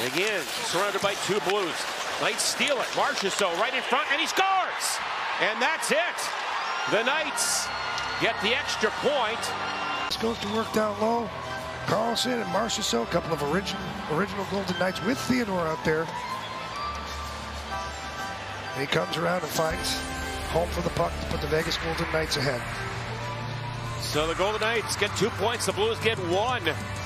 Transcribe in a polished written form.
Again, surrounded by two Blues. Knights steal it. Marchessault right in front, and he scores! And that's it. The Knights get the extra point. This goes to work down low. Carlson and Marchessault, a couple of original Golden Knights with Theodore out there. He comes around and finds home for the puck to put the Vegas Golden Knights ahead. So the Golden Knights get 2 points. The Blues get 1.